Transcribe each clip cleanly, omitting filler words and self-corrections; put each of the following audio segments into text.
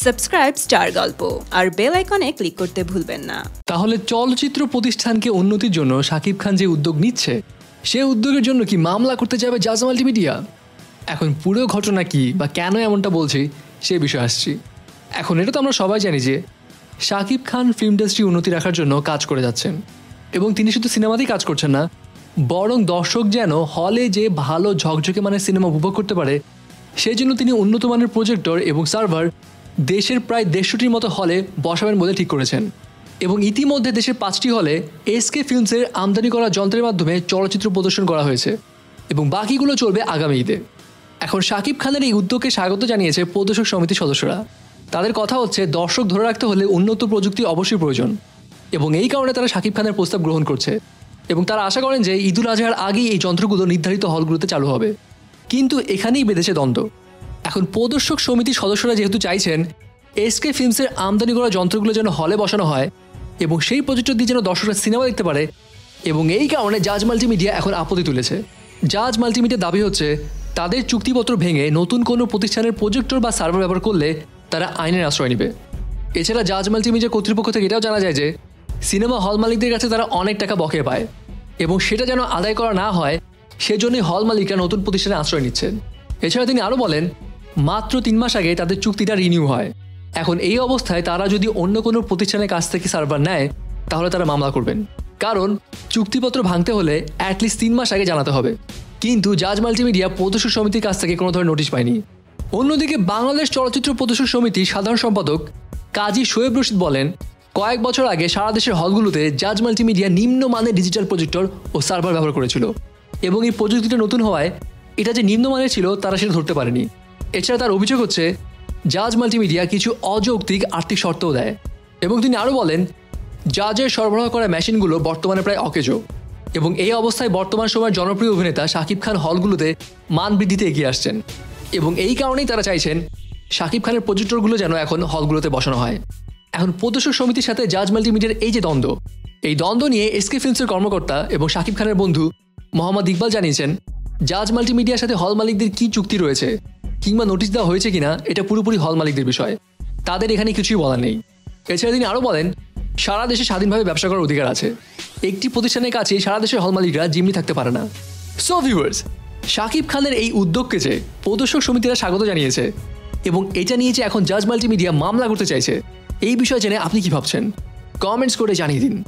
Subscribe star গল্প আর bell আইকনে click করতে ভুলবেন না। তাহলে চলচ্চিত্র প্রতিষ্ঠানকে উন্নতির জন্য শাকিব খান যে উদ্যোগ নিচ্ছে, সে উদ্যোগের জন্য কি মামলা করতে যাবে জাজ মাল্টিমিডিয়া? এখন পুরো ঘটনা কি বা কেন এমনটা বলছি সে বিষয়ে আসছি। এখন এটা তো আমরা সবাই জানি যে শাকিব খান ফিল্ম ইন্ডাস্ট্রি উন্নতি রাখার জন্য কাজ করে যাচ্ছেন, এবং তিনি শুধু সিনেমাতেই কাজ করছেন না, বরং দর্শক যেন হলে যে ভালো ঝকঝকে মানের সিনেমা উপভোগ করতে পারে সেই জন্য তিনি উন্নত মানের প্রজেক্টর এবং সার্ভার দেশের প্রায় 150টির মতো হলে বসাবেন বলে ঠিক করেছেন। এবং ইতিমধ্যে দেশের 5টি হলে এসকে ফিল্মসের আমদানি করা যন্ত্রের মাধ্যমে চলচ্চিত্র প্রদর্শন করা হয়েছে এবং বাকিগুলো চলবে আগামী ঈদে। এখন শাকিব খানের এই উদ্যোগকে স্বাগত জানিয়েছে প্রদর্শক সমিতির সদস্যরা। তাদের কথা হচ্ছে, দর্শক ধরে রাখতে হলে উন্নত প্রযুক্তি অবশ্যই প্রয়োজন, এবং এই কারণে তারা শাকিব খানের প্রস্তাব গ্রহণ করছে এবং তারা আশা করেন যে ঈদুল আজহার আগেই এই যন্ত্রগুলো নির্ধারিত হলগুলোতে চালু হবে। কিন্তু এখানেই বেঁধেছে দ্বন্দ্ব। এখন প্রদর্শক সমিতির সদস্যরা যেহেতু চাইছেন এসকে ফিল্মসের আমদানি করা যন্ত্রগুলো যেন হলে বসানো হয় এবং সেই প্রজেক্টর দিয়ে যেন দর্শকরা সিনেমা দেখতে পারে, এবং এই কারণে জাজ মাল্টিমিডিয়া এখন আপত্তি তুলেছে। জাজ মাল্টিমিডিয়ার দাবি হচ্ছে, তাদের চুক্তিপত্র ভেঙে নতুন কোনো প্রতিষ্ঠানের প্রজেক্টর বা সার্ভার ব্যবহার করলে তারা আইনের আশ্রয় নেবে। এছাড়া জাজ মাল্টিমিডিয়া কর্তৃপক্ষ থেকে এটাও জানা যায় যে সিনেমা হল মালিকদের কাছে তারা অনেক টাকা বকেয়া পায়, এবং সেটা যেন আদায় করা না হয় সেজন্যই হল মালিকরা নতুন প্রতিষ্ঠানে আশ্রয় নিচ্ছেন। এছাড়া তিনি আরও বলেন, মাত্র 3 মাস আগে তাদের চুক্তিটা রিনিউ হয়। এখন এই অবস্থায় তারা যদি অন্য কোনো প্রতিষ্ঠানের কাছ থেকে সার্ভার নেয় তাহলে তারা মামলা করবেন, কারণ চুক্তিপত্র ভাঙতে হলে অ্যাটলিস্ট 3 মাস আগে জানাতে হবে। কিন্তু জাজ মাল্টিমিডিয়া প্রদর্শক সমিতির কাছ থেকে কোনো ধরনের নোটিশ পায়নি। অন্যদিকে বাংলাদেশ চলচ্চিত্র প্রদর্শক সমিতির সাধারণ সম্পাদক কাজী শোয়েব রশিদ বলেন, কয়েক বছর আগে সারা দেশের হলগুলোতে জাজ মাল্টিমিডিয়া নিম্নমানের ডিজিটাল প্রজেক্টর ও সার্ভার ব্যবহার করেছিল, এবং এই প্রযুক্তিটা নতুন হওয়ায় এটা যে নিম্নমানের ছিল তারা সেটা ধরতে পারেনি। এছাড়া তার অভিযোগ হচ্ছে, জাজ মাল্টিমিডিয়া কিছু অযৌক্তিক আর্থিক শর্তও দেয়, এবং তিনি আরও বলেন, জাজের সরবরাহ করা মেশিনগুলো বর্তমানে প্রায় অকেজো, এবং এই অবস্থায় বর্তমান সময়ের জনপ্রিয় অভিনেতা শাকিব খান হলগুলোতে মান বৃদ্ধিতে এগিয়ে আসছেন, এবং এই কারণেই তারা চাইছেন শাকিব খানের প্রজেক্টরগুলো যেন এখন হলগুলোতে বসানো হয়। এখন প্রদর্শক সমিতির সাথে জাজ মাল্টিমিডিয়ার এই যে দ্বন্দ্ব, এই দ্বন্দ্ব নিয়ে এসকে ফিল্মসের কর্মকর্তা এবং শাকিব খানের বন্ধু মোহাম্মদ ইকবাল জানিয়েছেন, জাজ মাল্টিমিডিয়ার সাথে হল মালিকদের কী চুক্তি রয়েছে কিংবা নোটিশ দেওয়া হয়েছে কিনা এটা পুরোপুরি হল মালিকদের বিষয়, তাদের এখানে কিছুই বলার নেই। এছাড়া তিনি আরও বলেন, সারা দেশে স্বাধীনভাবে ব্যবসা করার অধিকার আছে, একটি প্রতিষ্ঠানের কাছে সারা দেশের হল মালিকরা জিম্মি থাকতে পারে না। সো ভিউয়ার্স, শাকিব খানের এই উদ্যোগকে যে প্রদর্শক সমিতিরা স্বাগত জানিয়েছে এবং এটা নিয়ে যে এখন জাজ মাল্টিমিডিয়া মামলা করতে চাইছে, এই বিষয় জেনে আপনি কি ভাবছেন কমেন্টস করে জানিয়ে দিন।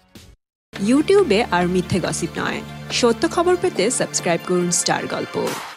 ইউটিউবে আর মিথ্যে গসিপ নয়, সত্য খবর পেতে সাবস্ক্রাইব করুন স্টার গল্প।